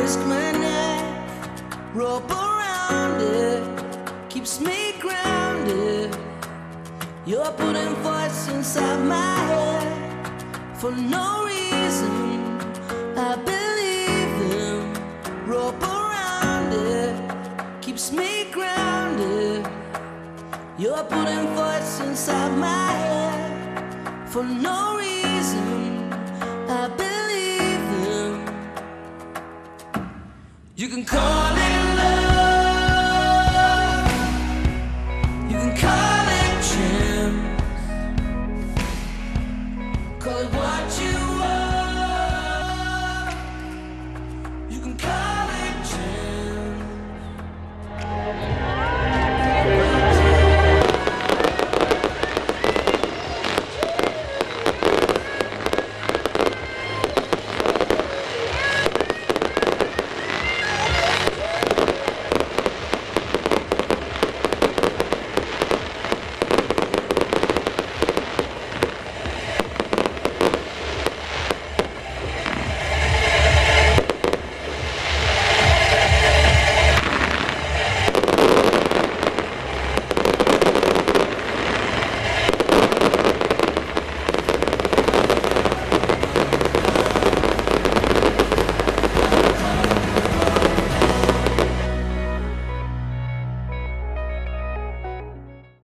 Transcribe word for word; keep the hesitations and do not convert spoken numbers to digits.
Risk my neck, rope around it, keeps me grounded. You're putting voice inside my head for no reason. I believe them. Rope around it, keeps me grounded. You're putting voice inside my head for no reason. I believe them. You can call it